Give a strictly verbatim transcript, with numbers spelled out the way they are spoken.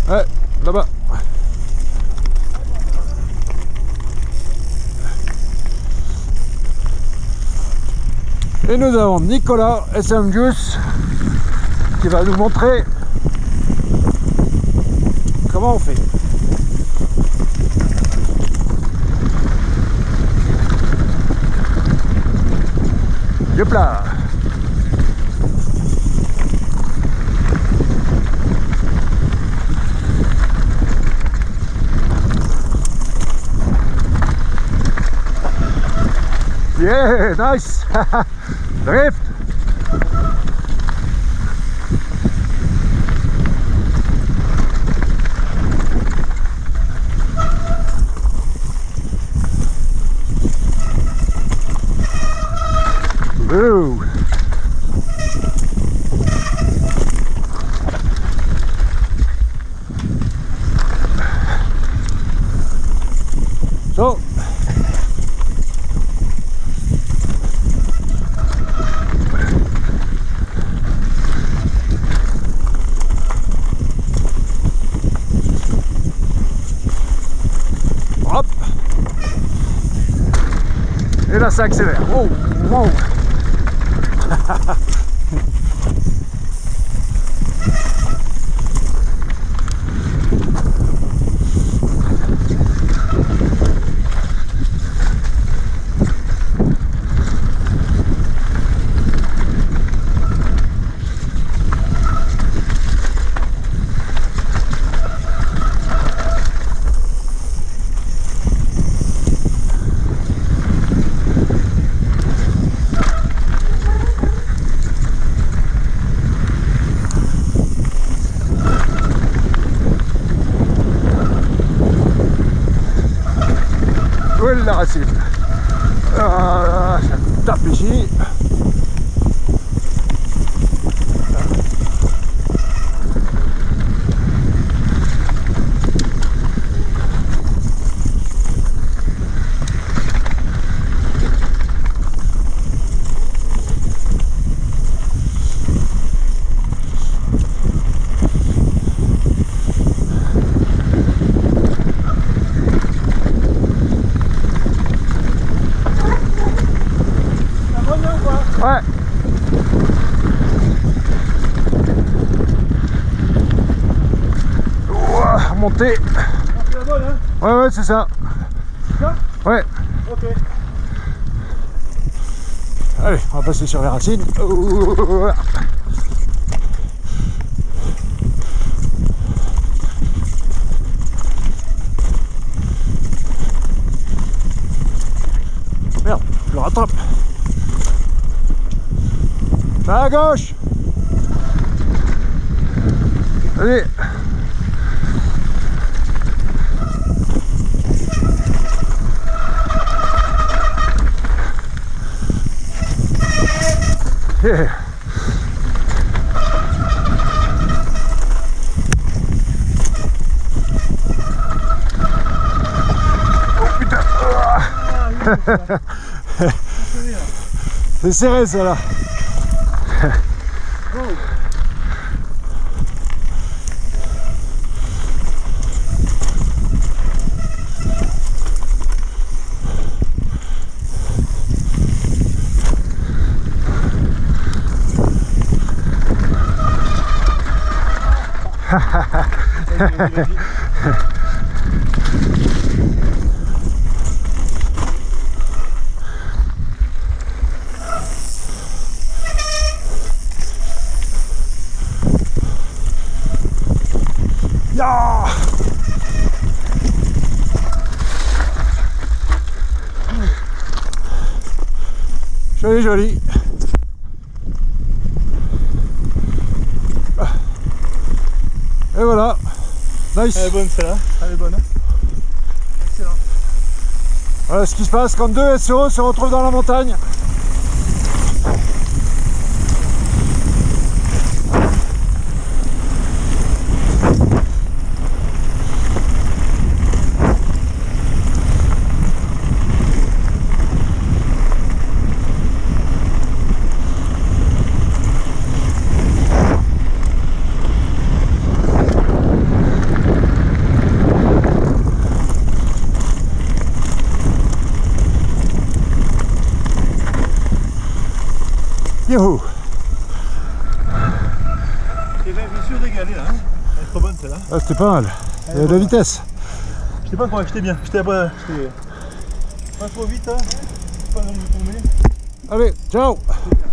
Ouais, là-bas. Et nous avons Nicolas S M Juice qui va nous montrer comment on fait. Hop là. Yeah, nice. Drift. Woo. So. Hop. Et là ça accélère. Oh, wow. La racine. Ah, ça tape ici. Ouais. Ouah, remonter. C'est la bonne, hein? Ouais, ouais, c'est ça. Ça? Ouais. Ok. Allez, on va passer sur les racines. Ouah. Merde, je le rattrape. À gauche. Allez. Yeah. Oh putain. Ah. C'est serré ça là. Oh. Ya. Joli, joli. Et voilà. Nice. Elle est bonne celle-là. Elle est bonne. Excellent. Voilà ce qui se passe quand deux S O se retrouvent dans la montagne. Youhou! Et là, je me suis régalé là. Hein. Elle est trop bonne celle-là. Ah, c'était pas mal. Il y a de la vitesse. Je sais pas quoi, j'étais bien. J'étais pas, pas trop vite. Hein. Pas dans le tomber. Allez, ciao!